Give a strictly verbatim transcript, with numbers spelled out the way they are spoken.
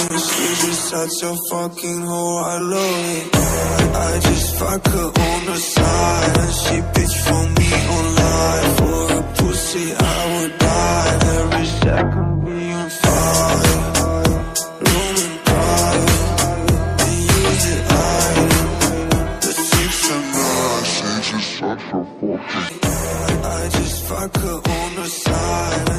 She's just such a fucking hoe, I love it. I just fuck her on the side, and she bitch for me online. For a pussy I would die, every second be on fire. Room and pride, they use it, I the six and nine. She's just such a fucking I, I just fuck her on the side.